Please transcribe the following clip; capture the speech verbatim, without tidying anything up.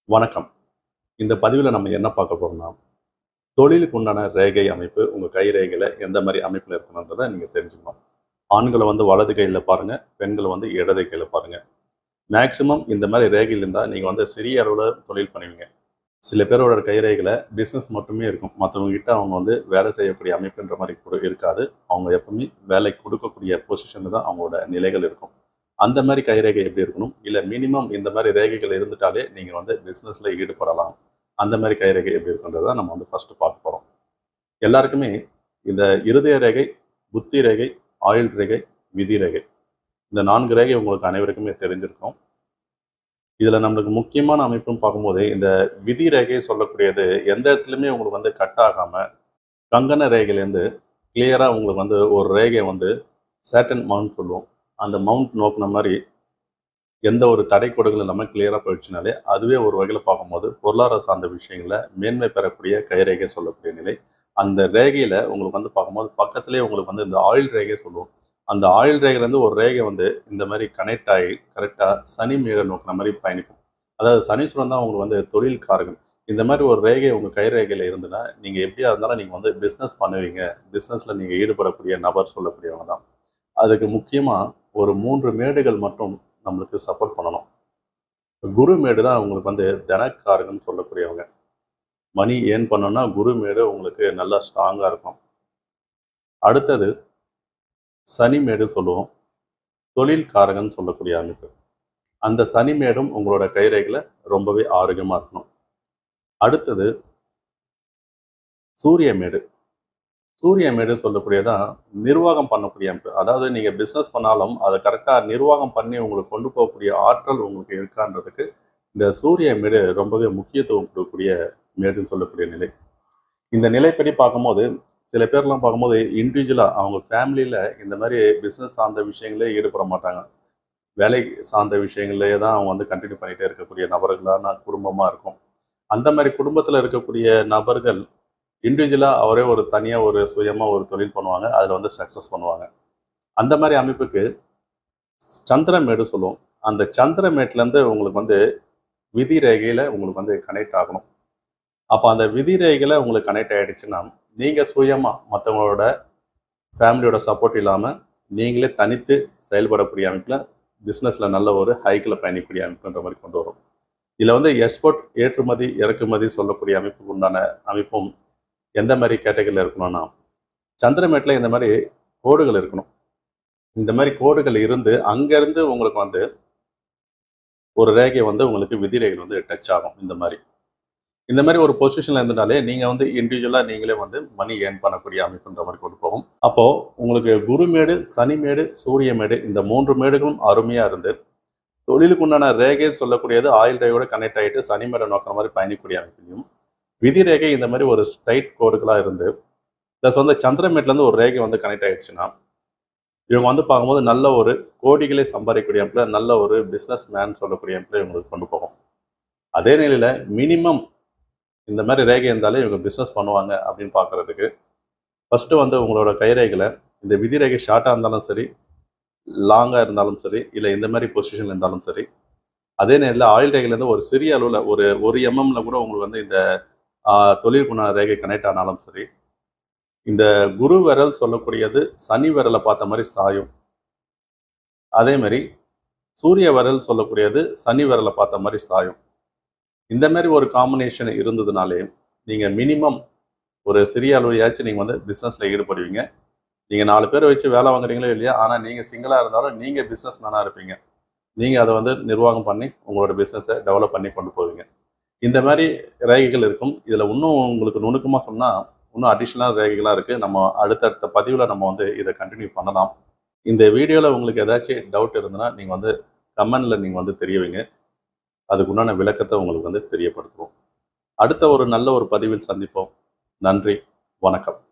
வணக்கம். இந்த பதிவுல நம்ம என்ன பார்க்க போறோம்னா, தொழிலுக்கு உண்டான ரேகை அமைப்பு, உங்க கை ரேகையில எந்த மாரி அமைப்புல இருக்கணும்ன்றத நீங்க தெரிஞ்சுக்கணும். ஆண்கள வந்து வலது கையில பாருங்க, பெண்கள வந்து இடது கையில பாருங்க. மேக்ஸிமம் இந்த மாரி ரேகைகள் இருந்தா நீங்க வந்து சிறிய அளவுல தொழில் பண்ணுவீங்க. சில பேரோட கை ரேகையில பிசினஸ் மட்டுமே இருக்கும். மத்தவங்க கிட்ட அவங்க வந்து வேலை செய்யக்கூடிய அமைப்புன்ற மாரி கூட இருக்காது. அவங்க எப்பவுமே வேலை குடுக்கக்கூடிய பொசிஷன்ல தான் அவங்களோட நிலைகள் இருக்கும். அந்த மாரி கைரேகை எப்படி இருக்கணும்? இல்ல மினிமம் இந்த மாரி ரேகைகள் இருந்துட்டாலே நீங்க வந்து பிசினஸ்ல ஈடுபடலாம். அந்த மாரி கைரேகை எப்படி இருக்குன்றத நம்ம வந்து ஃபர்ஸ்ட் பார்க்க போறோம். எல்லாருக்குமே இந்த இருதய ரேகை, புத்தி ரேகை, ஆயுள் ரேகை, விதி ரேகை. இந்த நான்கு ரேகை உங்களுக்கு அனைவருக்குமே தெரிஞ்சிருக்கும். இதுல நம்மளுக்கு முக்கியமான அமைப்புன்னு பார்க்கும்போது, இந்த விதி ரேகை சொல்லக்கூடியது எந்த இடத்துலயுமே உங்களுக்கு வந்து கட் ஆகாம, கங்கண ரேகையிலேருந்து கிளியரா உங்களுக்கு வந்து ஒரு ரேகை வந்து சர்டன் மவுண்ட் சொல்லுவோம். அந்த மவுண்ட் நோக்குன மாரி எந்த ஒரு தடைக்கோடுகள் இல்லாம கிளியரா போயிடுச்சுனாலே, அதுவே ஒரு வகையில பார்க்கும்போது, பொருளாதாரம் சார்ந்த விஷயங்கள்ல மேன்மை பெறக்கூடிய கைரேகை சொல்லக்கூடிய நிலை. அந்த ரேகையில உங்களுக்கு வந்து பார்க்கும்போது, பக்கத்திலேயே உங்களுக்கு வந்து இந்த ஆயில் ரேகை சொல்லுவோம். அந்த ஆயில் ரேகையிலேருந்து ஒரு ரேகை வந்து இந்த மாரி கனெக்ட் ஆகி, கரெக்ட்டா சனி மேட நோக்குன மாரி பயணிக்கும். அதாவது சனீஸ்வரன் தான் உங்களுக்கு வந்து தொழில் காரகன். இந்த மாரி ஒரு ரேகை உங்க கை ரேகையில இருந்துன்னா, நீங்க எப்படியா இருந்தாலும் நீங்க வந்து பிசினஸ் பண்ணுவீங்க. பிசினஸ்ல நீங்க ஈடுபடக்கூடிய நபர் சொல்லக்கூடியவங்க தான். அதுக்கு முக்கியமா ஒரு மூன்று மேடுகள் மட்டும் நம்மளுக்கு சப்போர்ட் பண்ணணும். குரு மேடு தான் உங்களுக்கு வந்து தனக்காரகன்னு சொல்லக்கூடியவங்க. மணி ஏர்ன் பண்ணணும்னா குரு மேடு உங்களுக்கு நல்லா ஸ்ட்ராங்கா இருக்கும். அடுத்தது சனி மேடு சொல்லுவோம். தொழில் காரகன்னு சொல்லக்கூடிய அமைப்பு. அந்த சனி மேடும் உங்களோட கைரேகையில ரொம்பவே ஆரோக்கியமா இருக்கணும். அடுத்தது சூரிய மேடு. சூரிய மேடு சொல்லக்கூடியதான் நிர்வாகம் பண்ணக்கூடிய அமைப்பு. அதாவது நீங்க பிசினஸ் பண்ணாலும் அதை கரெக்டா நிர்வாகம் பண்ணி உங்களுக்கு கொண்டு போகக்கூடிய ஆற்றல் உங்களுக்கு இருக்கான்றதுக்கு இந்த சூரிய மேடு ரொம்பவே முக்கியத்துவம் கொடுக்கக்கூடிய மேடுன்னு சொல்லக்கூடிய நிலை. இந்த நிலைப்படி பார்க்கும்போது சில பேர்லாம் பார்க்கும்போது இண்டிவிஜுவலா அவங்க ஃபேமிலியில இந்த மாதிரி பிசினஸ் சார்ந்த விஷயங்களே ஈடுபட மாட்டாங்க. வேலை சார்ந்த விஷயங்களே தான் அவங்க வந்து கண்டினியூ பண்ணிட்டே இருக்கக்கூடிய நபர்களான குடும்பமா இருக்கும். அந்த மாதிரி குடும்பத்துல இருக்கக்கூடிய நபர்கள் இண்டிவிஜுவலா அவரே ஒரு தனியா ஒரு சுயமா ஒரு தொழில் பண்ணுவாங்க. அதுல வந்து சக்சஸ் பண்ணுவாங்க. அந்த மாதிரி அமைப்புக்கு சந்திரமேடு சொல்லுவோம். அந்த சந்திரமேட்ல இருந்து உங்களுக்கு வந்து விதி ரேகையில உங்களுக்கு வந்து கனெக்ட் ஆகணும். அப்ப அந்த விதி ரேகையில உங்களுக்கு கனெக்ட் ஆயிடுச்சுன்னா, நீங்க சுயமா மத்தவங்களோட ஃபேமிலியோட சப்போர்ட் இல்லாம, நீங்களே தனித்து செயல்படக்கூடிய அமைப்புல பிசினஸ்ல நல்ல ஒரு ஹைக்ல பயணிக்கக்கூடிய அமைப்புன்ற மாரி கொண்டு வரும். இதுல வந்து எக்ஸ்போர்ட் ஏற்றுமதி, இறக்குமதி சொல்லக்கூடிய அமைப்புக்கு உண்டான அமைப்பும் எந்த மாரி கேட்டகரியில இருக்கணும்னா, சந்திரமேட்ல இந்த மாரி கோடுகள் இருக்கணும். இந்த மாரி கோடுகள் இருந்து, அங்கருந்து உங்களுக்கு வந்து ஒரு ரேகை வந்து உங்களுக்கு விதி ரேகை வந்து டச் ஆகும். இந்த மாரி. இந்த மாரி ஒரு பொசிஷன்ல இருந்தனாலே, நீங்க வந்து இண்டிவிஜுவலா நீங்களே வந்து மணி ஏர்ன் பண்ணக்கூடிய அமைப்புன்ற மாரி கொண்டு போகும். அப்போ உங்களுக்கு குரு மேடு, சனி மேடு, சூரிய மேடு இந்த மூன்று மேடுகளும் அருமையா இருந்து, தொழிலுக்கு உண்டான ரேகை சொல்லக்கூடியது ஆயில் ரேகையோட கனெக்ட் ஆயிட்டு சனி மேட நோக்குற மாரி பயணிக்கக்கூடிய அமைப்பிலும், விதி ரேகை இந்த மாரி ஒரு ஸ்ட்ரைட் கோடுகளா இருந்து, பிளஸ் வந்து சந்திரமேட்லேருந்து ஒரு ரேகை வந்து கனெக்ட் ஆயிடுச்சுன்னா, இவங்க வந்து பார்க்கும்போது நல்ல ஒரு கோடிகளை சம்பாதிக்கக்கூடிய அமைப்புல, நல்ல ஒரு பிசினஸ் மேன் சொல்லக்கூடிய அமைப்புல இவங்களுக்கு கொண்டு போகும். அதே நிலையில மினிமம் இந்த மாதிரி ரேகை இருந்தாலே இவங்க பிஸ்னஸ் பண்ணுவாங்க அப்படின்னு பார்க்கறதுக்கு ஃபர்ஸ்ட்டு வந்து உங்களோட கைரேகையில இந்த விதி ரேகை ஷார்ட்டாக இருந்தாலும் சரி, லாங்காக இருந்தாலும் சரி, இல்லை இந்த மாதிரி பொசிஷனில் இருந்தாலும் சரி, அதே நேரத்தில் ஆயில் ரேகையிலேருந்து ஒரு சிறிய அளவில் ஒரு ஒரு எம்எம்ல கூட உங்களுக்கு வந்து இந்த தொழில் குண ரேகை கனெக்ட் ஆனாலும் சரி, இந்த குரு விரல் சொல்லக்கூடியது சனி விரலை பார்த்த மாதிரி சாயும். அதே மாதிரி சூரிய விரல் சொல்லக்கூடியது சனி விரலை பார்த்த மாதிரி சாயும். இந்த மாதிரி ஒரு காம்பினேஷன் இருந்ததுனாலே நீங்கள் மினிமம் ஒரு சிறிய அளவையாச்சும் நீங்கள் வந்து பிஸ்னஸில் ஈடுபடுவீங்க. நீங்கள் நாலு பேரை வச்சு வேலை வாங்குறீங்களோ இல்லையா, ஆனால் நீங்கள் சிங்கிளாக இருந்தாலும் நீங்கள் பிஸ்னஸ் மேனாக இருப்பீங்க. நீங்கள் அதை வந்து நிர்வாகம் பண்ணி உங்களோட பிஸ்னஸை டெவலப் பண்ணி கொண்டு போவீங்க. இந்த மாதிரி ரேகைகள் இருக்கும். இதில் இன்னும் உங்களுக்கு நுணுக்கமாக சொன்னால் இன்னும் அடிஷ்னலாக ரேகைகளாக இருக்குது. நம்ம அடுத்தடுத்த பதிவில் நம்ம வந்து இதை கண்டினியூ பண்ணலாம். இந்த வீடியோவில் உங்களுக்கு ஏதாச்சும் டவுட் இருந்ததுன்னா நீங்கள் வந்து கமெண்டில் நீங்கள் வந்து தெரியவீங்க. அதுக்குண்டான விளக்கத்தை உங்களுக்கு வந்து தெரியப்படுத்துவோம். அடுத்த ஒரு நல்ல ஒரு பதிவில் சந்திப்போம். நன்றி, வணக்கம்.